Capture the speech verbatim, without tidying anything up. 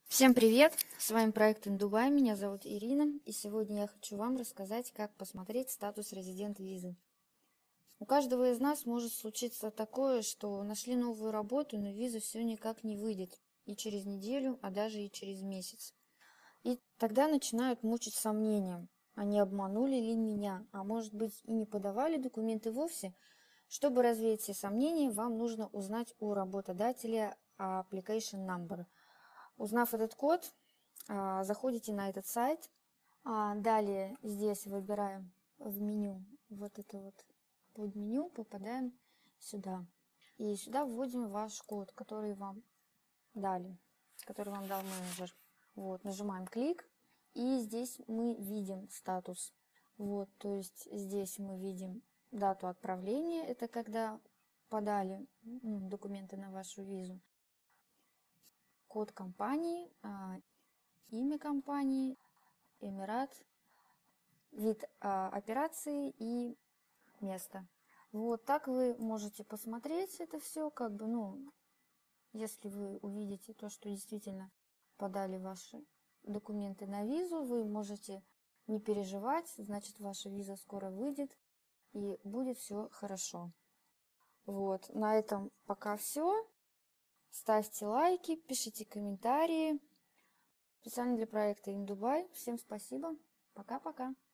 Всем привет! С вами проект InDubai, меня зовут Ирина, и сегодня я хочу вам рассказать, как посмотреть статус резидент визы. У каждого из нас может случиться такое, что нашли новую работу, но виза все никак не выйдет, и через неделю, а даже и через месяц. И тогда начинают мучить сомнения, а не обманули ли меня, а может быть и не подавали документы вовсе. Чтобы развеять все сомнения, вам нужно узнать у работодателя application number. Узнав этот код, заходите на этот сайт. Далее здесь выбираем в меню вот это вот под меню, попадаем сюда. И сюда вводим ваш код, который вам дали, который вам дал менеджер. Вот, нажимаем клик, и здесь мы видим статус. Вот, то есть здесь мы видим дату отправления, это когда подали ну, документы на вашу визу. Код компании, имя компании, Эмират, вид операции и место. Вот так вы можете посмотреть это все, как бы, ну, если вы увидите то, что действительно подали ваши документы на визу, вы можете не переживать, значит, ваша виза скоро выйдет и будет все хорошо. Вот, на этом пока все. Ставьте лайки, пишите комментарии. Специально для проекта InDubai. Всем спасибо. Пока-пока.